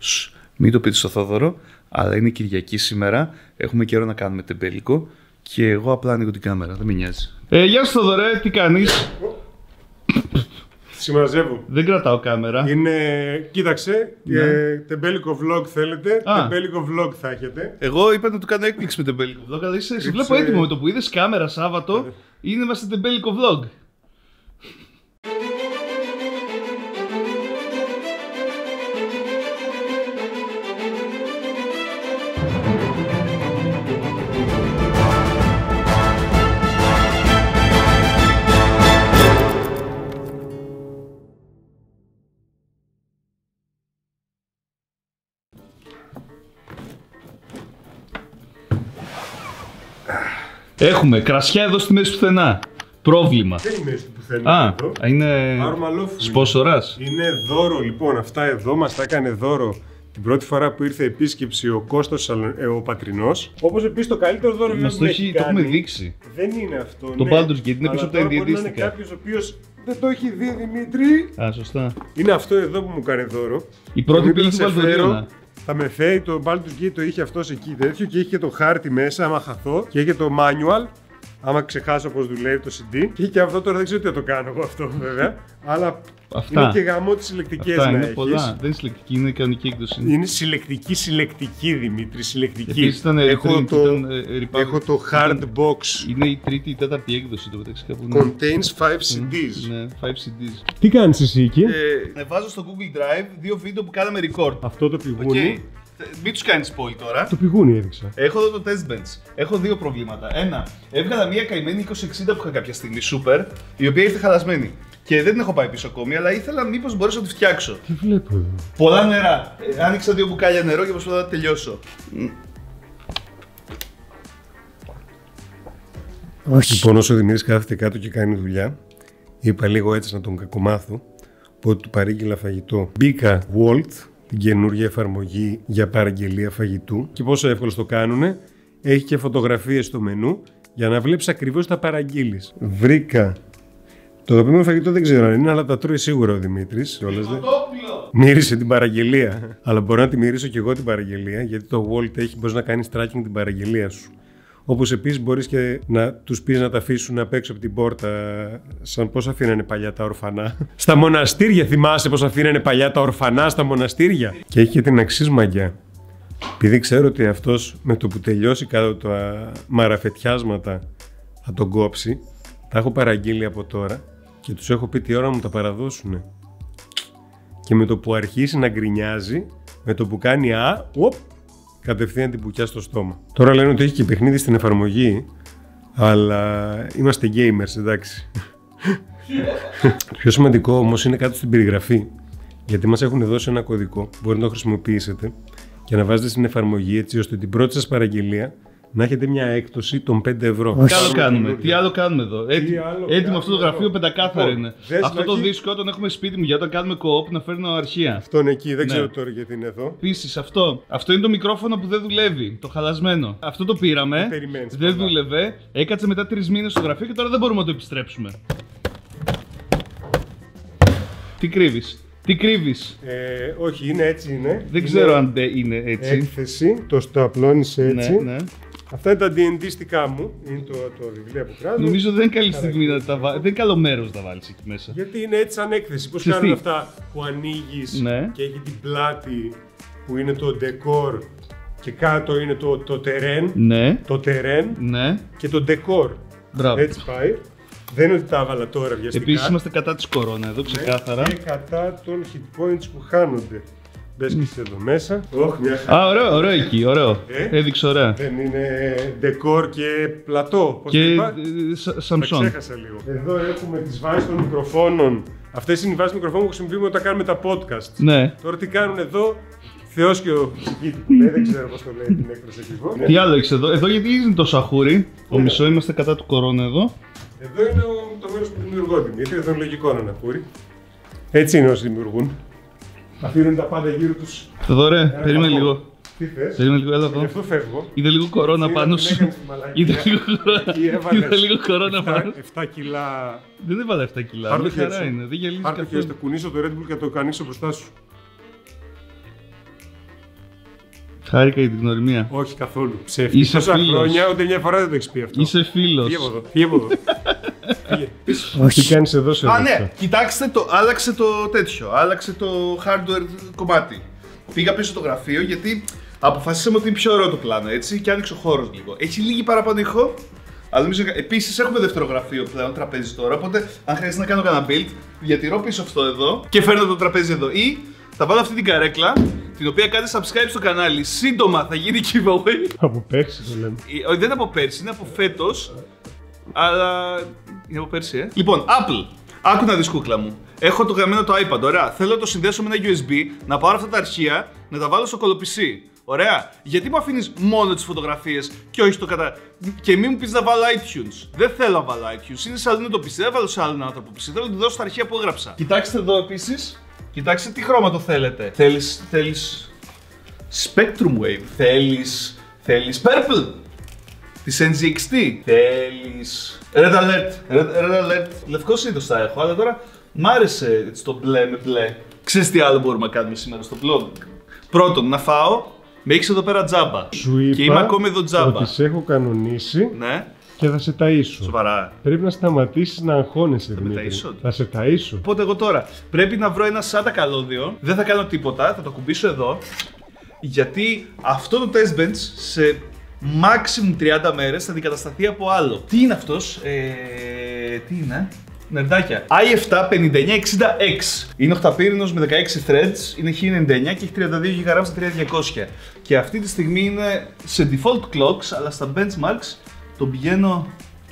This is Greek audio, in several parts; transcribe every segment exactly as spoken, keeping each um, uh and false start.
Σ, μην το πείτε στο Θόδωρο, αλλά είναι Κυριακή σήμερα. Έχουμε καιρό να κάνουμε τεμπέλικο και εγώ απλά ανοίγω την κάμερα, δεν με νοιάζει. Ε, γεια σου Θόδωρε, τι κάνεις? Συμμαζεύω. Δεν κρατάω κάμερα. Είναι, κοίταξε, Ναι. ε, τεμπέλικο vlog θέλετε, Α. τεμπέλικο vlog θα έχετε. Εγώ είπα να του κάνω έκπληξη με τεμπέλικο vlog, αλλά είσαι, σε βλέπω έτοιμο με το που είδες κάμερα Σάββατο, είναι είμαστε τεμπέλικο vlog. Έχουμε κρασιά εδώ στη μέση πουθενά. Πρόβλημα. Δεν είναι στο πουθενά Α, εδώ. είναι σπόσορας. Είναι δώρο λοιπόν, αυτά εδώ μας τα έκανε δώρο την πρώτη φορά που ήρθε επίσκεψη ο Κώστας ε, ο Πατρινός. Όπως επίσης το καλύτερο δώρο Μας που το, έχει έχει, το κάνει. έχουμε δείξει. Δεν είναι αυτό. Το ναι. Baldur's Gate είναι Αλλά πίσω από τα τώρα μπορεί να είναι ιντιεντίστικα. κάποιος ο οποίος δεν το έχει δει, Δημήτρη. Α, σωστά. Είναι αυτό εδώ που μου κάνει δώρο. Η πρώτη Και πήγε μήπως στην σε φέρω, Παλτοδίωνα. θα με φέρει, το Baldur's Gate το είχε αυτός εκεί τέτοιο και είχε και το χάρτη μέσα άμα χαθώ και είχε το manual άμα ξεχάσω πώς δουλεύει το σι ντι και είχε και αυτό, τώρα δεν ξέρω τι θα το κάνω εγώ αυτό βέβαια, αλλά Αυτά. είναι και γαμό τις συλλεκτικές Αυτά να είναι έχεις. πολλά. Δεν είναι συλλεκτική, είναι κανονική έκδοση. Είναι συλλεκτική, συλλεκτική Δημήτρη, συλλεκτική. Επίσης ήταν έχω, reprint, το, ήταν, ε, Republic. έχω το hard Ήταν- box. Είναι η τρίτη ή τέταρτη έκδοση το μεταξύ κάπου. είναι. Contains five σι ντι. Ναι, πέντε σι ντι. Τι κάνεις εσύ εκεί? Ε, βάζω στο Google Drive δύο βίντεο που κάναμε record. Αυτό το πηγούνι. Okay. Μην τους κάνεις spoil τώρα. Το πηγούνι έδειξα. Έχω εδώ το test bench. Έχω δύο προβλήματα. Ένα, έβγαλα μια καημένη είκοσι εξήντα που είχα κάποια στιγμή, super, η οποία ήρθε χαλασμένη. Και δεν την έχω πάει πίσω ακόμη, αλλά ήθελα μήπως μπορέσω να τη φτιάξω. Τι βλέπω εδώ? Πολλά νερά. Ε, άνοιξα δύο μπουκάλια νερό και προσπαθώ να τα τελειώσω. Όχι. Λοιπόν, όσο ο Δημήτρης κάθεται κάτω και κάνει δουλειά, είπα λίγο έτσι να τον κακομάθω, πότε του παρήγγειλα φαγητό. Μπήκα Wolt, την καινούργια εφαρμογή για παραγγελία φαγητού, και πόσο εύκολο το κάνουνε. Έχει και φωτογραφίες στο μενού για να βλέπεις ακριβώς τα παραγγείλεις. Βρήκα το αγαπημένο φαγητό, δεν ξέρω αν είναι, αλλά τα τρώει σίγουρα ο Δημήτρης. Όλες δεν. Μύρισε την παραγγελία. Αλλά μπορώ να τη μυρίσω και εγώ την παραγγελία, γιατί το Wolt έχει, μπορείς να κάνεις tracking την παραγγελία σου. Όπως επίσης μπορείς και να τους πεις να τα αφήσουν απ' έξω από την πόρτα, σαν πώς αφήνανε παλιά τα ορφανά. Στα μοναστήρια, θυμάσαι πώς αφήνανε παλιά τα ορφανά στα μοναστήρια. Και έχει και την αξής μαγιά. Επειδή ξέρω ότι αυτός με το που τελειώσει κάτω τα μαραφετιάσματα θα τον κόψει, τα έχω παραγγείλει από τώρα και τους έχω πει τι ώρα μου τα παραδώσουνε. Και με το που αρχίσει να γκρινιάζει, με το που κάνει α, οπ, κατευθείαν την πουκιά στο στόμα. Τώρα λένε ότι έχει και παιχνίδι στην εφαρμογή, αλλά είμαστε gamers, εντάξει. Το πιο σημαντικό όμως είναι κάτω στην περιγραφή, γιατί μας έχουν δώσει ένα κωδικό, μπορείτε να το χρησιμοποιήσετε και να βάζετε στην εφαρμογή έτσι ώστε την πρώτη σας παραγγελία να έχετε μια έκπτωση των πέντε ευρώ. Τι άλλο κάνουμε, τι άλλο κάνουμε εδώ. Έτι, άλλο έτοιμο αυτό το κάνουμε γραφείο εδώ? πεντακάθαρο Λοιπόν, είναι. δες Αυτό να το έχει- δίσκο όταν έχουμε σπίτι μου για όταν κάνουμε co-op να φέρνω αρχεία. Αυτό είναι εκεί, δεν Ναι. ξέρω τώρα γιατί είναι εδώ. Επίσης αυτό, αυτό είναι το μικρόφωνο που δεν δουλεύει, το χαλασμένο. Αυτό το πήραμε, Δεν περιμένεις δεν πολλά. δούλευε, έκατσε μετά τρεις μήνες στο γραφείο και τώρα δεν μπορούμε να το επιστρέψουμε. Τι κρύβεις, τι κρύβεις. Ε, όχι, είναι έτσι είναι. Δεν Είναι ξέρω αν δεν είναι έτσι. έκθεση, το σταπλώνεις έτσι. Ναι, ναι. Αυτά είναι τα ντι εν ντι-στικά μου, είναι το, το βιβλία που κράζω. Νομίζω δεν είναι καλή στιγμή να τα βάλει. Δεν είναι καλό μέρος να τα βάλεις εκεί μέσα. Γιατί είναι έτσι σαν έκθεση. Πώς Ξέρεις κάνουν τι? αυτά που ανοίγεις Ναι. και έχει την πλάτη που είναι το decor και κάτω είναι το, το terrain, Ναι, το terrain ναι. και το decor. Μπράβο. Έτσι πάει. Δεν είναι ότι τα έβαλα τώρα βιαστικά. Επίσης είμαστε κατά της κορώνα εδώ, Ναι, ξεκάθαρα. και κατά των hit points που χάνονται. Μπες και εσύ εδώ μέσα. Όχι, μια χαρά. Α, ωραίο, ωραίο εκεί, ωραίο. Ε? Έδειξε ωραία. Δεν είναι decor και πλατό. Πώς Και το είπα? ε, Σα- Τα Samsung. ξέχασα λίγο. Εδώ έχουμε τις βάσεις των μικροφώνων. Αυτές είναι οι βάσεις μικροφώνων που χρησιμοποιούμε όταν κάνουμε τα podcast. Ναι. Τώρα τι κάνουν εδώ, Θεός και ο ψυχίτη που λέει, δεν ξέρω πώς το λέει την έκφραση ακριβώς. Τι άλλο έχεις εδώ, εδώ γιατί είναι τόσο αχούρι. Ο μισό είμαστε κατά του κορώνα εδώ. Εδώ είναι ο, το μέρος που δημιουργώ Δημήτρη, εδώ είναι λογικό να είναι αχούρι. Έτσι είναι όσοι δημιουργούν. Αφήνουν τα πάντα γύρω τους. Θοδωρέ, περίμενε κακό. λίγο. Τι θες, Περίμενε λίγο, έλα γι' εδώ. αυτό φεύγω. Είδε λίγο κορώνα Είδα πάνω την σου. έκανες τη μαλακία. Είδε λίγο κορώνα. Εκεί έβαλες Είδε λίγο κορώνα πάνω. εφτά κιλά. Δεν έβαλε επτά κιλά. Πάρ' το Μια χέρι χαρά σου. είναι. Δεν γελίζει Πάρ' το χέρι, καθόλου. το κουνήσω το Red Bull και το ανοίξω μπροστά σου. Χάρηκα για την γνωριμία. Όχι καθόλου. Ψεύτη. Είσαι Τόσα φίλος. χρόνια ούτε μια φορά δεν το έχεις πει αυτό. Είσαι φίλος. Φύγε από εδώ. Φύγε από εδώ. Φύγε. Τι κάνεις εδώ σε Α, ναι, κοιτάξτε το, άλλαξε το τέτοιο, άλλαξε το hardware κομμάτι. Πήγα πίσω στο γραφείο γιατί αποφασίσαμε ότι είναι πιο ωραίο το πλάνο, έτσι, και άνοιξε ο χώρος λίγο. Έχει λίγη παραπάνω ήχο, αλλά νομίζω. Επίσης έχουμε δεύτερο γραφείο πλέον, τραπέζι τώρα. Οπότε, αν χρειάζεται να κάνω κανένα build, διατηρώ πίσω αυτό εδώ και φέρνω το τραπέζι εδώ. Ή θα βάλω αυτή την καρέκλα, την οποία κάνετε subscribe στο κανάλι. Σύντομα θα γίνει giveaway. Από πέρσι το λέμε. Όχι, δεν είναι από πέρσι, είναι από φέτος. Αλλά. Είναι από πέρσι, ε. Λοιπόν, Apple. Άκου να δεις, κούκλα μου. Έχω το γραμμένο το iPad, ωραία. Θέλω να το συνδέσω με ένα γιου ες μπι, να πάρω αυτά τα αρχεία, να τα βάλω στο κολοπισί. Ωραία. Γιατί μου αφήνεις μόνο τις φωτογραφίες και όχι το κατα. Και μην μου πεις να βάλω iTunes. Δεν θέλω να βάλω iTunes. Είναι σε άλλο το πι σι. Δεν βάλω σε άλλον άνθρωπο πι σι. Θέλω να του δώσω τα αρχεία που έγραψα. Κοιτάξτε εδώ επίσης. Κοιτάξτε τι χρώμα το θέλετε. Θέλεις. Θέλεις. Spectrum Wave. Θέλεις. Θέλεις Purple. Της εν τζι εξ τι. Θέλεις. Red Alert. Red, Red Alert. Λευκό συνήθως θα έχω, αλλά τώρα μ' άρεσε το μπλε με μπλε. Ξέρεις τι άλλο μπορούμε να κάνουμε σήμερα στο vlog. Πρώτον, να φάω. Με έχεις εδώ πέρα τζάμπα. Σου είπα και είμαι ακόμη εδώ τζάμπα. ότι σε έχω κανονίσει, ναι, και θα σε ταΐσω. Σοβαρά. Πρέπει να σταματήσεις να αγχώνεσαι, Δημήτρη. Θα σε ταΐσω. Οπότε εγώ τώρα πρέπει να βρω ένα σάντα καλώδιο. Δεν θα κάνω τίποτα, θα το κουμπίσω εδώ. Γιατί αυτό το test bench σε maximum τριάντα μέρες θα αντικατασταθεί από άλλο. Τι είναι αυτός, ε, τι είναι. Νερντάκια. άι επτά πενήντα εννιά εξήντα εξ. Είναι οχταπύρινος με δεκαέξι threads, είναι χίλια ενενήντα εννιά και έχει τριάντα δύο γίγα RAM στα τρία χιλιάδες διακόσια. Και αυτή τη στιγμή είναι σε default clocks, αλλά στα benchmarks τον πηγαίνω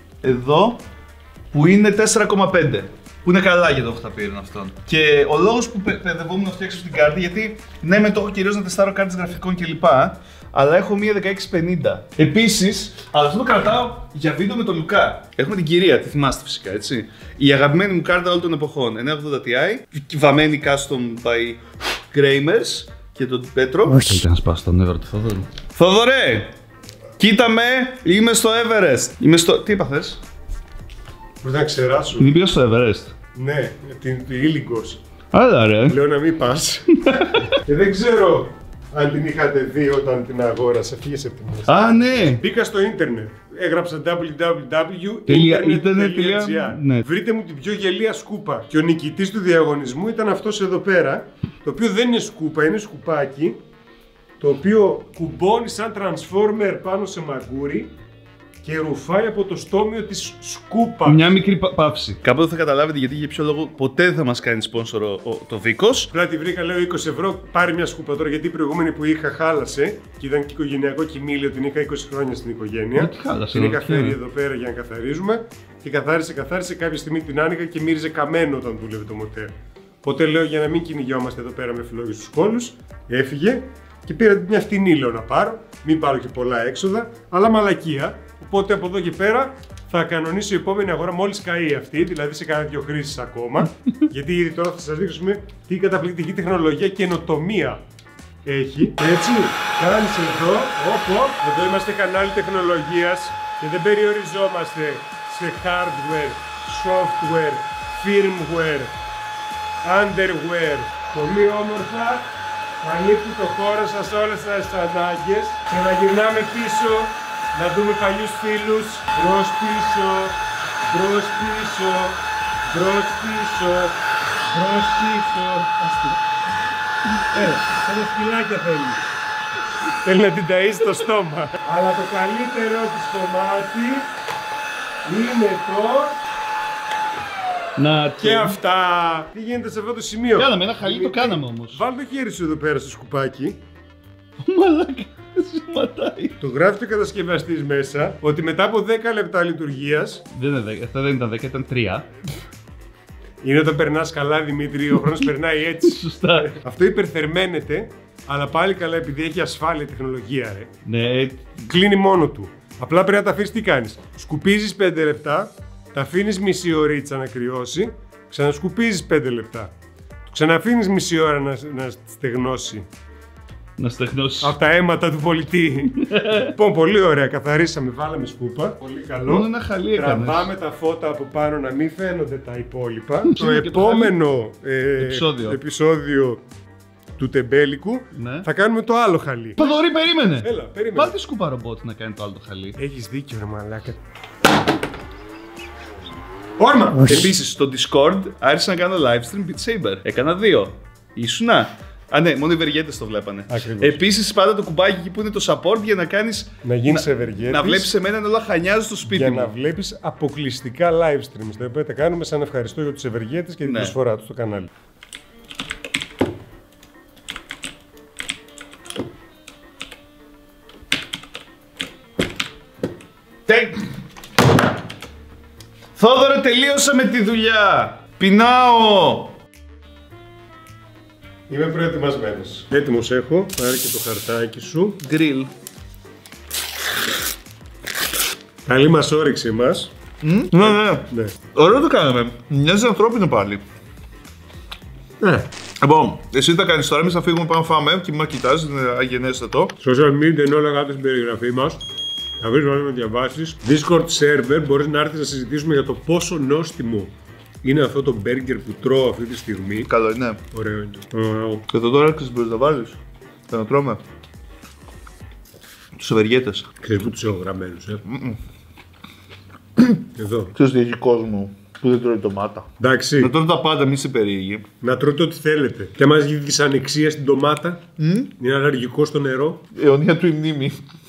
εδώ που είναι τέσσερα κόμμα πέντε. Που είναι καλά για το οχταπύρινο αυτόν. Και ο λόγος που παιδευόμουν να φτιάξω την κάρτα, γιατί ναι, με το έχω κυρίως να τεστάρω κάρτες γραφικών κλπ. Αλλά έχω μία δεκαέξι πενήντα. Επίσης, αλλά αυτό το κρατάω για βίντεο με τον Λουκά. Έχουμε την κυρία, τη θυμάστε φυσικά, έτσι. Η αγαπημένη μου κάρτα όλων των εποχών. εννιακόσια ογδόντα Ti, βαμμένη custom by Gramers και τον Πέτρο. Όχι. Θέλετε να σπάσω τον Never του Θόδωρου. Θόδωρε! Κοίτα με, είμαι στο Everest. Είμαι στο. Τι είπα θες? Μπορεί να ξεράσω. Δεν πήγα στο Everest. Ναι, την Ήλιγκος. Άρα ρε. Λέω να μην πας. Και δεν ξέρω αν την είχατε δει όταν την αγόρασα. Φύγες από την μέσα. Α, ναι. Μπήκα στο ίντερνετ. Έγραψα double-u double-u double-u τελεία ίντερνετ τελεία τζι άρ. Ναι. Βρείτε μου την πιο γελία σκούπα. Και ο νικητής του διαγωνισμού ήταν αυτός εδώ πέρα. Το οποίο δεν είναι σκούπα, είναι σκουπάκι. Το οποίο κουμπώνει σαν transformer πάνω σε μαγκούρι και ρουφάει από το στόμιο της σκούπα. Μια μικρή πα- παύση. Κάποτε θα καταλάβετε γιατί για ποιο λόγο ποτέ δεν θα μας κάνει sponsor ο, ο, το Βίκος. Απλά τη βρήκα, λέω είκοσι ευρώ, πάρει μια σκούπα τώρα, γιατί η προηγούμενη που είχα χάλασε και ήταν και οικογενειακό κοιμήλιο, την είχα είκοσι χρόνια στην οικογένεια. Γιατί χάλασε, την είχα ποια φέρει είναι? εδώ πέρα για να καθαρίζουμε και καθάρισε, καθάρισε. Κάποια στιγμή την άνοιγα και μύριζε καμένο όταν δούλευε το μοτέρ. Οπότε λέω για να μην κυνηγιόμαστε εδώ πέρα με φλόγες στους κόλους, έφυγε και πήρα μια φτηνή, λέω να πάρω, μην πάρω και πολλά έξοδα, αλλά μαλακία. Οπότε από εδώ και πέρα θα κανονίσω η επόμενη αγορά μόλις καεί αυτή, δηλαδή σε κάνα δύο χρήσεις ακόμα. Γιατί ήδη τώρα θα σας δείξουμε τι καταπληκτική τεχνολογία και καινοτομία έχει. Έτσι, κάνεις εδώ, όπου, εδώ είμαστε κανάλι τεχνολογίας και δεν περιοριζόμαστε σε hardware, software, firmware, underwear. Πολύ όμορφα, καλύπτει το χώρο σας όλες τις ανάγκες και να γυρνάμε πίσω. Να δούμε παλιούς φίλους, μπρος πίσω, μπρος πίσω, μπρος πίσω, μπρος πίσω. Ε, σαν σκυλάκια θέλει. Θέλει να την ταΐσει το στόμα. Αλλά το καλύτερο της κομμάτι είναι το... Να Και αυτά. Τι γίνεται σε αυτό το σημείο? Κάναμε ένα χαλί, το κάναμε όμως. Βάλ το χέρι σου εδώ πέρα στο σκουπάκι. Μαλάκα. Σηματάει. Το γράφει ο κατασκευαστής μέσα ότι μετά από δέκα λεπτά λειτουργίας. Δεν είναι δέκα, αυτά δεν ήταν δέκα, ήταν τρία. Είναι όταν περνάς καλά, Δημήτρη, ο χρόνος περνάει έτσι. Σωστά. Αυτό υπερθερμαίνεται, αλλά πάλι καλά επειδή έχει ασφάλεια τεχνολογία, ρε. Ναι. Κλείνει μόνο του. Απλά πρέπει να τα αφήσεις, τι κάνεις. Σκουπίζεις πέντε λεπτά, τα αφήνεις μισή ωρίτσα να κρυώσει, ξανασκουπίζεις πέντε λεπτά. Το ξαναφήνεις μισή ώρα να, να στεγνώσει. Να στεγνώσει. Από τα αίματα του πολιτή. Λοιπόν, πολύ ωραία. Καθαρίσαμε, βάλαμε σκούπα. Πολύ καλό. Μόνο ένα χαλί έκανες. Τραβάμε τα φώτα από πάνω να μην φαίνονται τα υπόλοιπα. Mm, το επόμενο το ε, επεισόδιο. επεισόδιο του τεμπέλικου, Ναι. θα κάνουμε το άλλο χαλί. Θοδωρή, περίμενε! Έλα, περίμενε. Βάλτε σκούπα ρομπότ να κάνει το άλλο το χαλί. Έχεις δίκιο, ρε μαλάκα. Όρμα! Επίσης στο Discord άρχισα να κάνω live stream Beat Saber. Έκανα δύο. Ήσουνα. Α, ναι, μόνο οι ευεργέτες το βλέπανε. Ακριβώς. Επίσης, πάντα το κουμπάκι εκεί που είναι το support για να κάνεις. Να γίνεις ευεργέτης. Να βλέπεις εμένα να όλα χανιάζω στο σπίτι Για μου. να βλέπεις αποκλειστικά live streams, τα οποία τα κάνουμε σαν ευχαριστώ για τους ευεργέτες και την Ναι. προσφορά τους στο κανάλι. Τε- Θόδωρο, τελείωσα με τη δουλειά. Πεινάω. Είμαι προετοιμασμένος. Έτοιμος έχω, πάρε και το χαρτάκι σου. Γκριλ. Καλή μας όρεξη εμάς. Ναι, ναι. Ναι. Ωραίο το κάναμε. Μοιάζει ανθρώπινο πάλι. Ναι. Λοιπόν, εσύ τι θα κάνεις τώρα, εμείς θα φύγουμε πάμε φάμε και μα κοιτάς, είναι αγενέστατο. Social media είναι όλα κάτω στην περιγραφή μας. Θα βρεις όλα με διαβάσεις. Discord server, μπορείς να έρθεις να συζητήσουμε για το πόσο νόστιμο είναι αυτό το burger που τρώω αυτή τη στιγμή. Καλό είναι. Ωραίο είναι. Ωραίο. Και εδώ τώρα ξέρεις μπορείς να βάλεις. Θα να τρώμε. Τους ευεργέτες. Ξέρεις που τους έχω γραμμένους, ε. Εδώ. Ξέρεις τι έχει κόσμο που δεν τρώει ντομάτα. Εντάξει, Να τρώει τα πάντα, μη σε περίεργη. να τρώτε ό,τι θέλετε. Και άμα έχει δυσανεξία στην ντομάτα, είναι αλλεργικό στο νερό. Αιωνία του η μνήμη.